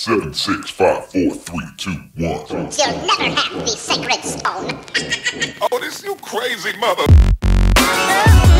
7, 6, 5, 4, 3, 2, 1. You'll never have the sacred stone. Oh, this you crazy mother.